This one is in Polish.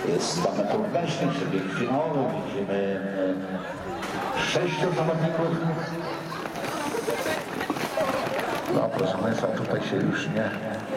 z 2 metrów mężczyzn, czyli finałowy. Widzimy 6 zawodników. No proszę Państwa, tutaj się już nie